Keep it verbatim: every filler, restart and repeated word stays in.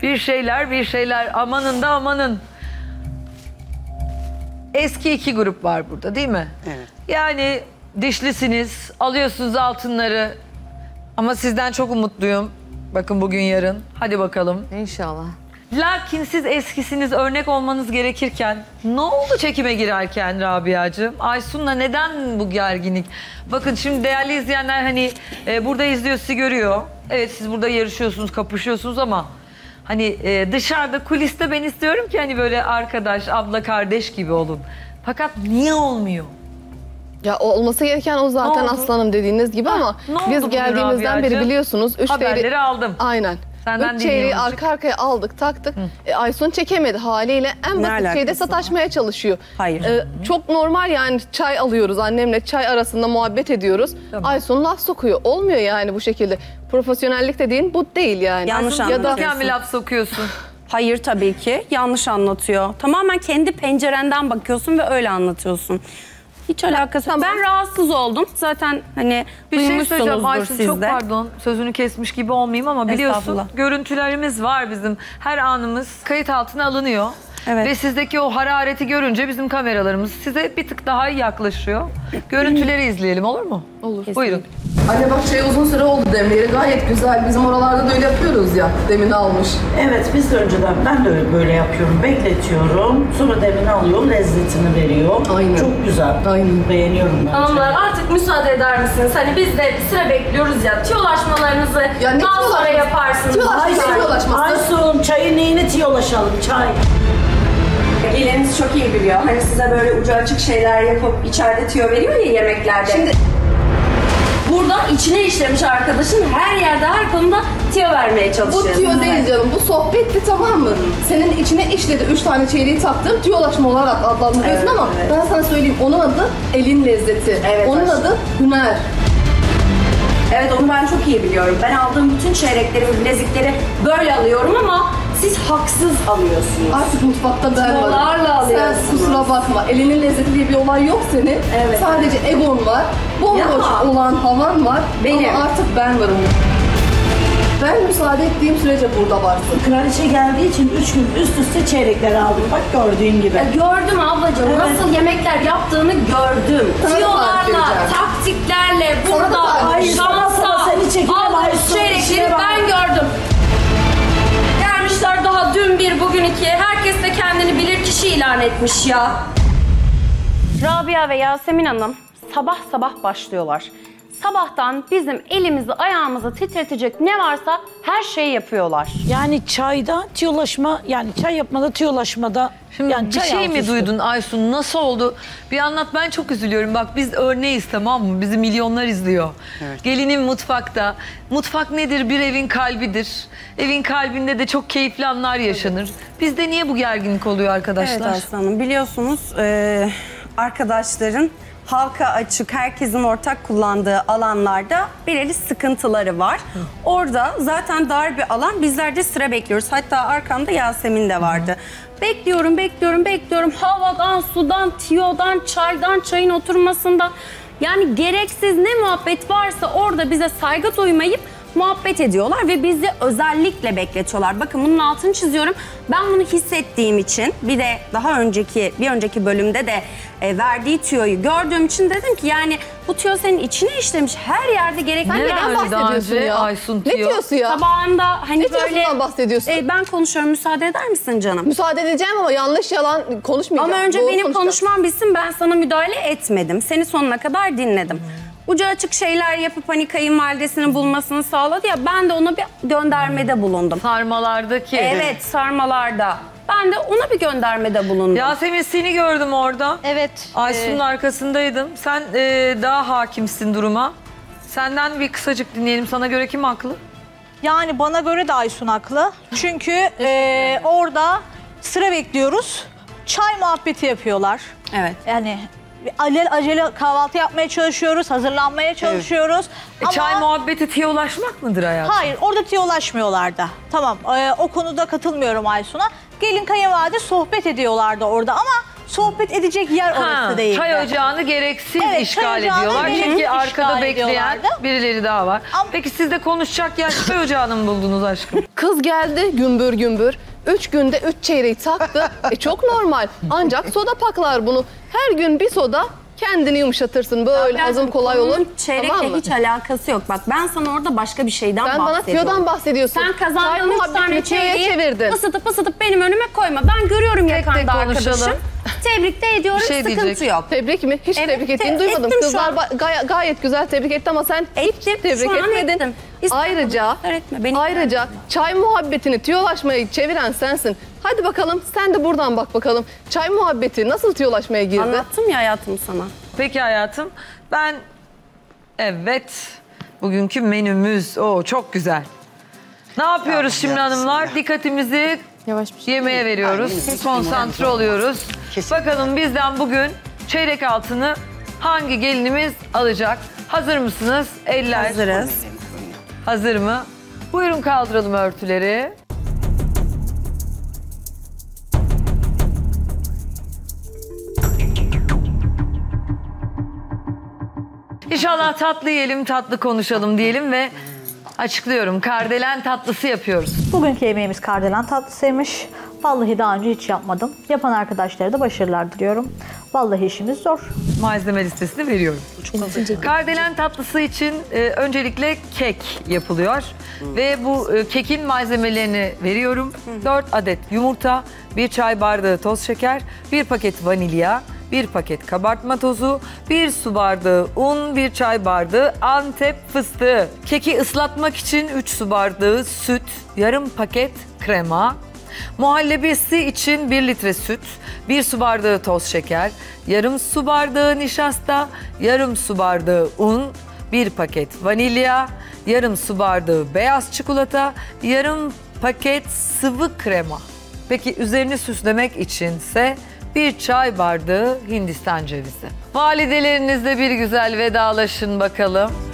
Bir şeyler, bir şeyler. Amanın da amanın. Eski iki grup var burada değil mi? Evet. Yani dişlisiniz, alıyorsunuz altınları. Ama sizden çok umutluyum. Bakın bugün yarın. Hadi bakalım. İnşallah. Lakin siz eskisiniz, örnek olmanız gerekirken ne oldu çekime girerken Rabia'cığım? Aysun'la neden bu gerginlik? Bakın şimdi değerli izleyenler hani e, burada izliyor, sizi görüyor. Evet siz burada yarışıyorsunuz, kapışıyorsunuz ama hani e, dışarıda kuliste ben istiyorum ki hani böyle arkadaş, abla, kardeş gibi olun. Fakat niye olmuyor? Ya olması gereken o zaten aslanım dediğiniz gibi ha, ama biz geldiğimizden beri biliyorsunuz. Üç haberleri çeyreği, aldım. Aynen. Senden üç çeyreği arka arkaya aldık, taktık. E, Aysun çekemedi haliyle. En basit şeyde sataşmaya çalışıyor. Hayır. E, çok normal yani çay alıyoruz annemle, çay arasında muhabbet ediyoruz. Tamam. Aysun laf sokuyor. Olmuyor yani bu şekilde. Profesyonellik dediğin bu değil yani. Yanlış anlatıyorsun. Ya da mi laf sokuyorsun? Hayır tabii ki. Yanlış anlatıyor. Tamamen kendi pencerenden bakıyorsun ve öyle anlatıyorsun. Hiç alakası yok. Ben rahatsız oldum. Zaten hani bir şey söyleyeceğim duymuşsunuzdur Aysun, siz çok de. pardon sözünü kesmiş gibi olmayayım ama biliyorsun görüntülerimiz var bizim. Her anımız kayıt altına alınıyor. Evet. Ve sizdeki o harareti görünce bizim kameralarımız size bir tık daha yaklaşıyor. Görüntüleri izleyelim, olur mu? Olur. Kesinlikle. Buyurun. Anne bak şey uzun süre oldu demleri gayet güzel. Bizim oralarda da öyle yapıyoruz ya. Demini almış. Evet biz de önceden ben de öyle böyle yapıyorum. Bekletiyorum. Sonra demini alıyorum. Lezzetini veriyor. Aynen. Çok güzel. Aynen. Beğeniyorum bence. Hanımlar artık müsaade eder misiniz? Hani biz de sıra bekliyoruz ya. Tiyolaşmalarınızı ya daha sonra yaparsınız. Tiyolaşması. Aysun çayın neyini tiyolaşalım? Çay. Geliniz çok iyi biliyor. Hani size böyle ucu açık şeyler yapıp içeride tüyo veriyor ya yemeklerde. Şimdi buradan içine işlemiş arkadaşın her yerde her konuda tüyo vermeye çalışıyor. Bu tüyo değil canım. Bu sohbetti tamam mı? Senin içine işledi. Üç tane çeyreği taktım. Tüyolaşma olarak adlandırıyorsun evet, ama evet. Ben sana söyleyeyim. Onun adı elin lezzeti. Evet, onun aşkım. Adı hüner. Evet onu ben çok iyi biliyorum. Ben aldığım bütün çeyrekleri ve bilezikleri böyle alıyorum ama siz haksız alıyorsunuz. Artık mutfakta ben varım. Alıyorsunuz. Sen kusura bakma. Elinin lezzeti diye bir olay yok senin. Evet. Sadece egon var. Bomboş olan havan var. Benim. Ama artık ben varım. Ben müsaade ettiğim sürece burada varsın. Kraliçe geldiği için üç gün üst üste çeyrekler aldım. Bak gördüğün gibi. E, gördüm ablacığım. Evet. Nasıl yemekler yaptığını gördüm. Tiyolarla, taktiklerle, burada şansa, almış çeyrekleri ben gördüm. Gelmişler daha dün bir, bugün iki. Herkes de kendini bilir kişi ilan etmiş ya. Rabia ve Yasemin Hanım sabah sabah başlıyorlar. Sabahtan bizim elimizi ayağımızı titretecek ne varsa her şeyi yapıyorlar. Yani çayda tiyolaşma, yani çay yapmada tiyolaşmada. Şimdi yani bir şey mi duydun Aysun? Nasıl oldu? Bir anlat, ben çok üzülüyorum. Bak biz örneğiz tamam mı? Bizi milyonlar izliyor. Evet. Gelinim mutfakta. Mutfak nedir? Bir evin kalbidir. Evin kalbinde de çok keyifli anlar yaşanır. Evet. Bizde niye bu gerginlik oluyor arkadaşlar? Evet aslanım, biliyorsunuz e, arkadaşların halka açık, herkesin ortak kullandığı alanlarda belirli sıkıntıları var. Hı. Orada zaten dar bir alan, bizler de sıra bekliyoruz. Hatta arkamda Yasemin de vardı. Hı. Bekliyorum, bekliyorum, bekliyorum. Havadan, sudan, tiyodan, çaydan, çayın oturmasından. Yani gereksiz ne muhabbet varsa orada bize saygı duymayıp muhabbet ediyorlar ve bizi özellikle bekletiyorlar. Bakın bunun altını çiziyorum. Ben bunu hissettiğim için, bir de daha önceki bir önceki bölümde de e, verdiği tüyoyu gördüğüm için dedim ki yani bu tüyo senin içine işlemiş. Her yerde gerekli. Sen neden bahsediyorsun ya? Aysun ne diyorsun ya? Sabahında hani ne böyle bahsediyorsun? E, ben konuşuyorum, müsaade eder misin canım? Müsaade edeceğim ama yanlış yalan konuşmayacağım. Ama önce Doğru benim konuşmam bitsin, ben sana müdahale etmedim. Seni sonuna kadar dinledim. Hmm. Ucu açık şeyler yapıp hani kayınvalidesini bulmasını sağladı ya, ben de ona bir göndermede bulundum. Sarmalardaki. Evet, sarmalarda. Ben de ona bir göndermede bulundum. Yasemin seni gördüm orada. Evet. Aysun'un e... arkasındaydım. Sen e, daha hakimsin duruma. Senden bir kısacık dinleyelim. Sana göre kim haklı? Yani bana göre de Aysun haklı. Çünkü e, orada sıra bekliyoruz. Çay muhabbeti yapıyorlar. Evet. Yani acele acele kahvaltı yapmaya çalışıyoruz, hazırlanmaya çalışıyoruz. Evet. E, çay muhabbeti tiyolaşmak mıdır hayatım? Hayır, orada tiyolaşmıyorlar da. Tamam, e, o konuda katılmıyorum Aysun'a. Gelin kayınvalide sohbet ediyorlardı orada ama sohbet edecek yer orası Ha, değildi. çay ocağını gereksiz Evet, işgal çay ocağını ediyorlar. gereksiz Çünkü işgal arkada bekleyen ediyorlardı. birileri daha var. Ama- Peki siz de konuşacak yer çay ocağını mı buldunuz aşkım? Kız geldi gümbür gümbür. Üç günde üç çeyreği taktı. E çok normal. Ancak soda paklar bunu. Her gün bir soda kendini yumuşatırsın. Böyle hazım kolay olur. Konunun çeyrekle Tamam mı? hiç alakası yok. Bak ben sana orada başka bir şeyden Sen bana bahsediyorum. tüyodan bahsediyorsun. Sen Çay kazandığın üç muhabbetini tane tüyoya çeyreği çevirdin. ısıtıp ısıtıp benim önüme koyma. Ben görüyorum tek yakanda konuşalım. arkadaşım. Tebrik de ediyorum, Bir şey sıkıntı diyecek. yok. Tebrik mi? Hiç Evet, tebrik ettiğini te- duymadım. ettim şu Kızlar an. ba- gay- gayet güzel tebrik etti ama sen Ettim, hiç tebrik şu an etmedin. ettim. İster- Ayrıca, Öğretme, beni ayrıca çay muhabbetini tüyolaşmaya çeviren sensin. Hadi bakalım sen de buradan bak bakalım. Çay muhabbeti nasıl tüyolaşmaya girdi? Anlattım ya hayatım sana. Peki hayatım, ben evet bugünkü menümüz o çok güzel. Ne yapıyoruz şimdi hanımlar? Dikkatimizi yemeğe veriyoruz. Konsantre oluyoruz. Bakalım bizden bugün çeyrek altını hangi gelinimiz alacak? Hazır mısınız? Eller. Hazırız. Hazır mı? Buyurun kaldıralım örtüleri. İnşallah tatlı yiyelim, tatlı konuşalım diyelim ve açıklıyorum. Kardelen tatlısı yapıyoruz. Bugünkü yemeğimiz kardelen tatlısıymış. Vallahi daha önce hiç yapmadım. Yapan arkadaşlara da başarılar diliyorum. Vallahi işimiz zor. Malzeme listesini veriyorum. Kardelen tatlısı için e, öncelikle kek yapılıyor. Ve bu e, kekin malzemelerini veriyorum. dört adet yumurta, bir çay bardağı toz şeker, bir paket vanilya, bir paket kabartma tozu, bir su bardağı un, bir çay bardağı Antep fıstığı. Keki ıslatmak için üç su bardağı süt, yarım paket krema. Muhallebisi için bir litre süt, bir su bardağı toz şeker, yarım su bardağı nişasta, yarım su bardağı un, bir paket vanilya, yarım su bardağı beyaz çikolata, yarım paket sıvı krema. Peki üzerini süslemek içinse bir çay bardağı Hindistan cevizi. Validelerinizle bir güzel vedalaşın bakalım.